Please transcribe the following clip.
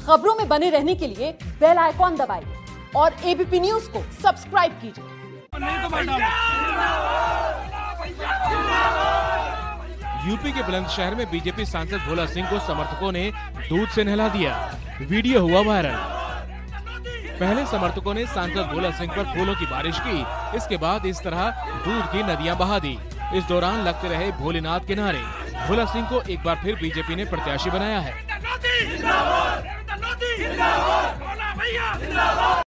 खबरों में बने रहने के लिए बेल आइकॉन दबाइए और एबीपी न्यूज को सब्सक्राइब कीजिए। यूपी के बुलंदशहर में बीजेपी सांसद भोला सिंह को समर्थकों ने दूध से नहला दिया। वीडियो हुआ वायरल। पहले समर्थकों ने सांसद भोला सिंह पर फूलों की बारिश की, इसके बाद इस तरह दूध की नदियां बहा दी। इस दौरान लगते रहे भोलेनाथ के नारे। भोला सिंह को एक बार फिर बीजेपी ने प्रत्याशी बनाया है।